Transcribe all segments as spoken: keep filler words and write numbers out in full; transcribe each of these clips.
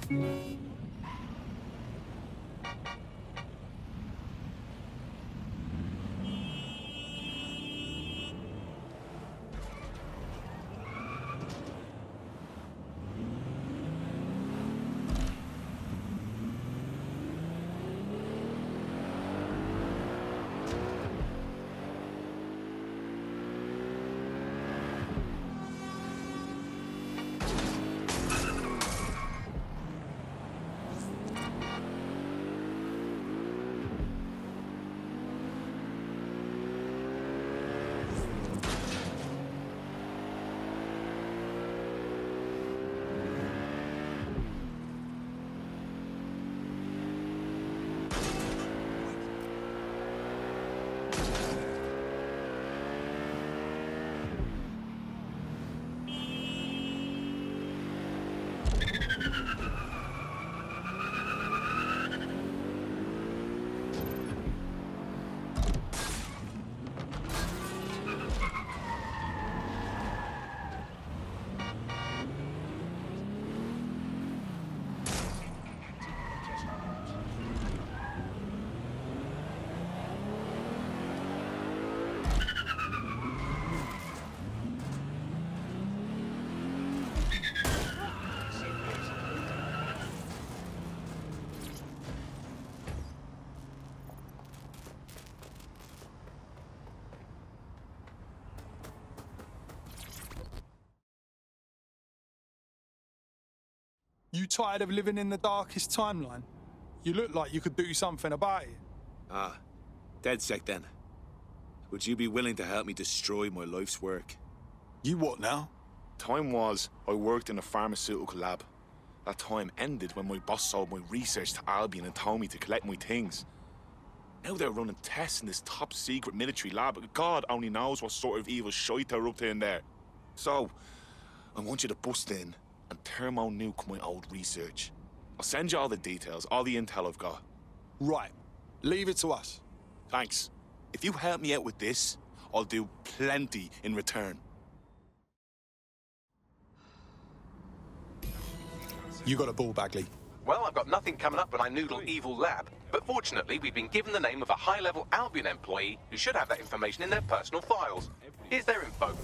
You tired of living in the darkest timeline? You look like you could do something about it. Ah, DedSec then. Would you be willing to help me destroy my life's work? You what now? Time was, I worked in a pharmaceutical lab. That time ended when my boss sold my research to Albion and told me to collect my things. Now they're running tests in this top-secret military lab. God only knows what sort of evil shite they're up to in there. So, I want you to bust in and thermo-nuke my old research. I'll send you all the details, all the intel I've got. Right. Leave it to us. Thanks. If you help me out with this, I'll do plenty in return. You got a ball, Bagley. Well, I've got nothing coming up when I noodle Evil Lab, but fortunately we've been given the name of a high-level Albion employee who should have that information in their personal files. Here's their info.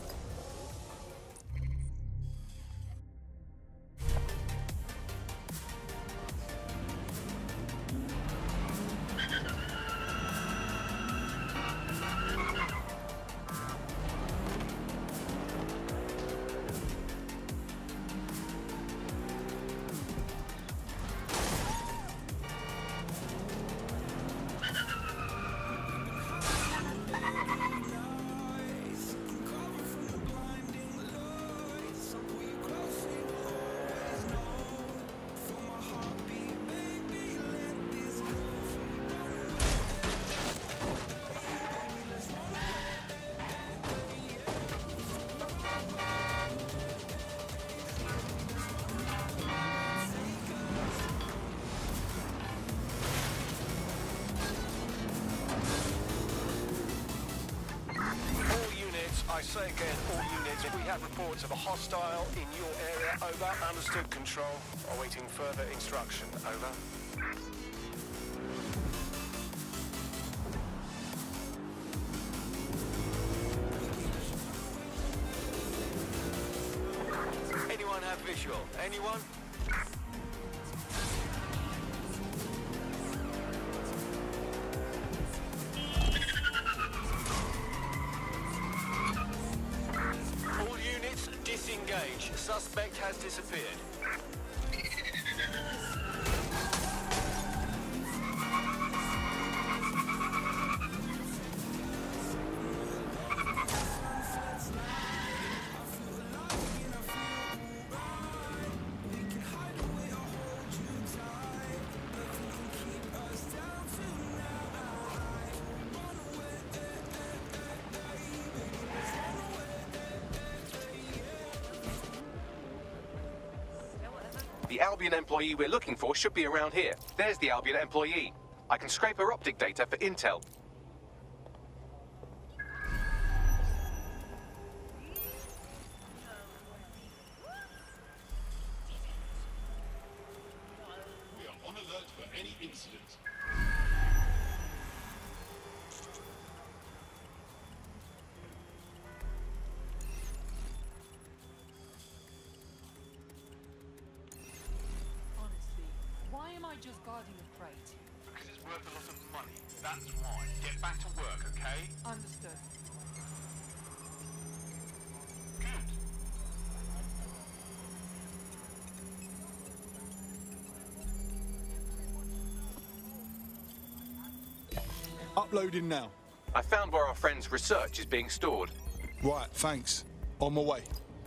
I say again, all units, we have reports of a hostile in your area. Over. Understood, Control. Awaiting further instruction. Over. Anyone have visual? Anyone? Disengage. Suspect has disappeared. The Albion employee we're looking for should be around here. There's the Albion employee. I can scrape her optic data for intel. am I just guarding a crate? Because it's worth a lot of money. That's why. Get back to work, okay? Understood. Good. Uploading now. I found where our friend's research is being stored. Right, thanks. On my way.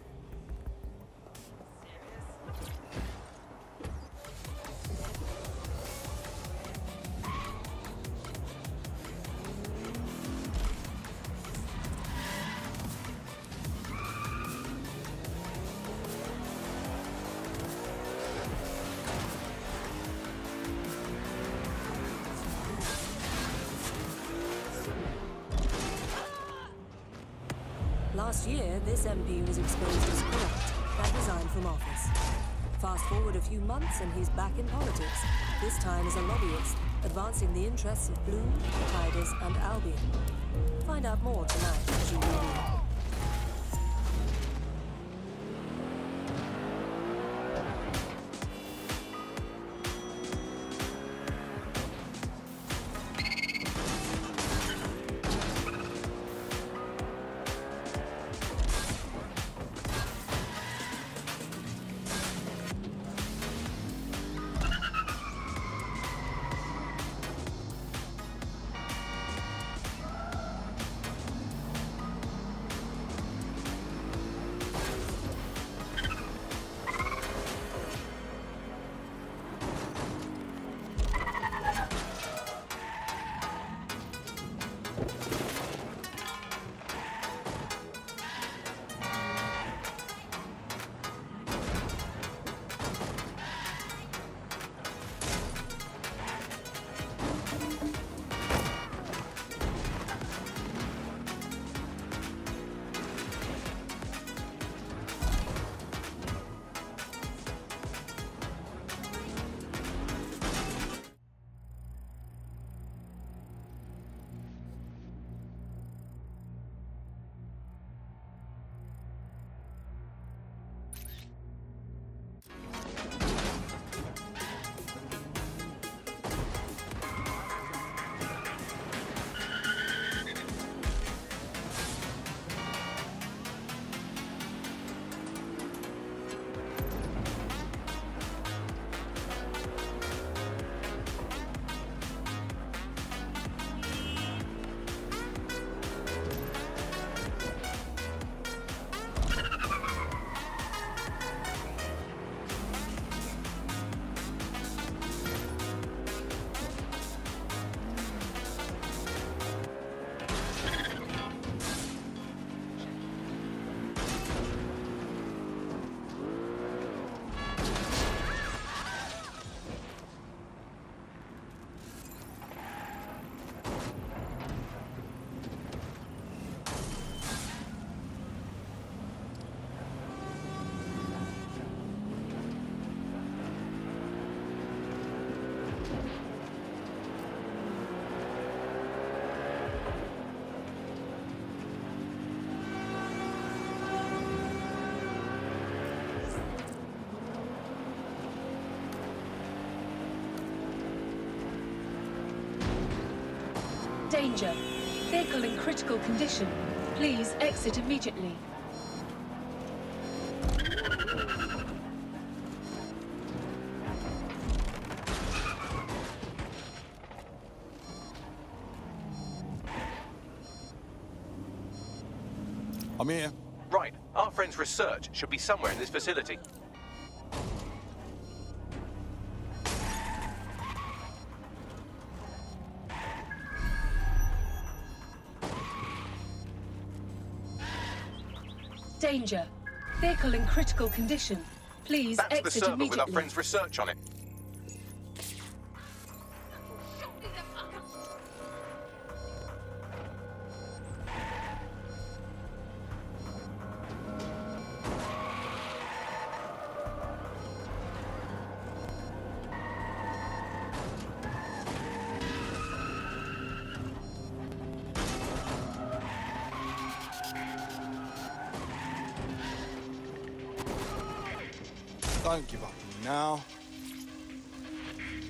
Last year, this M P was exposed as corrupt. That resigned from office. Fast forward a few months and he's back in politics, this time as a lobbyist, advancing the interests of Bloom, Tidus, and Albion. Find out more tonight as you review. Danger. Vehicle in critical condition. Please exit immediately. I'm here. Right. Our friend's research should be somewhere in this facility. Danger. Vehicle in critical condition. Please That's exit the server immediately. with our friend's research on it. Don't give up on me now.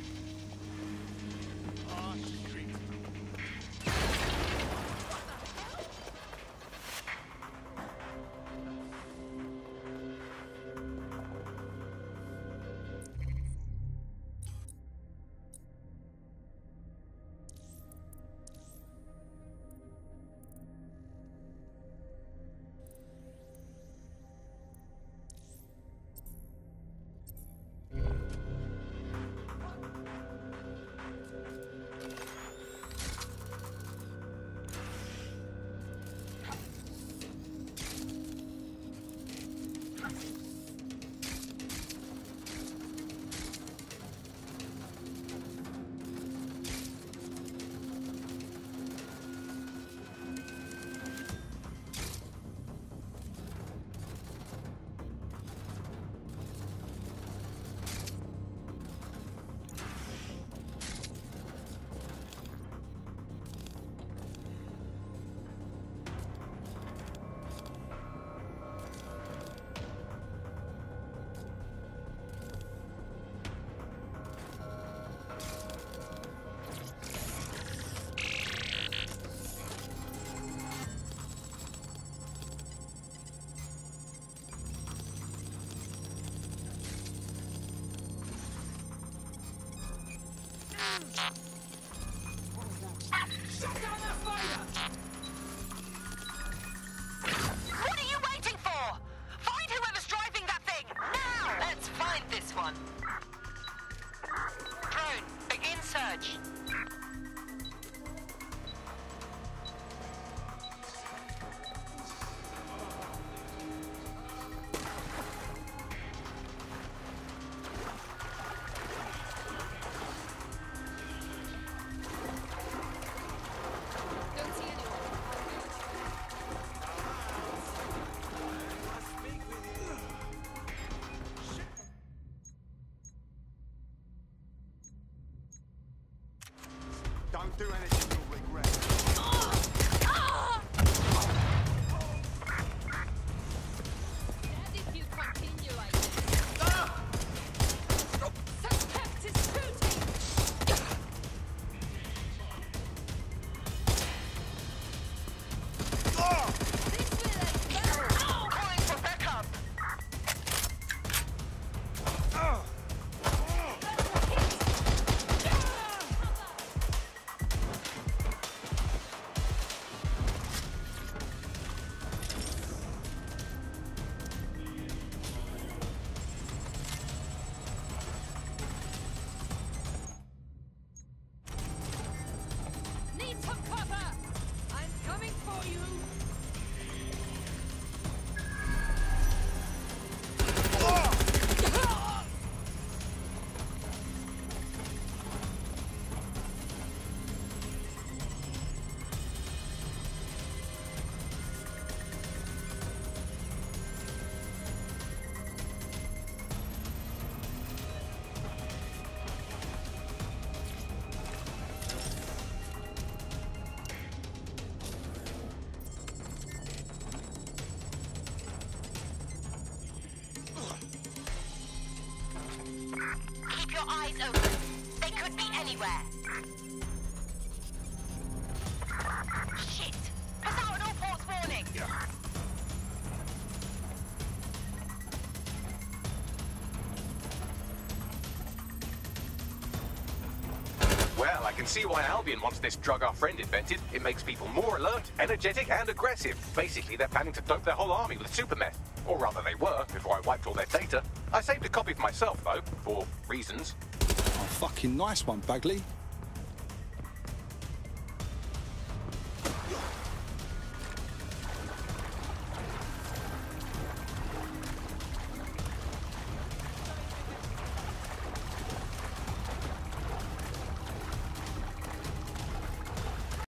Don't do anything you'll regret. And if you continue like this... Suspect is shooting! Need some cover! I'm coming for you! Keep your eyes open. They could be anywhere. Shit! Put out an all ports warning. Well, I can see why Albion wants this drug our friend invented. It makes people more alert, energetic, and aggressive. Basically, they're planning to dope their whole army with super meth. Or rather, they were, before I wiped all their data. I saved a copy for myself, though, for reasons. Oh, fucking nice one, Bagley.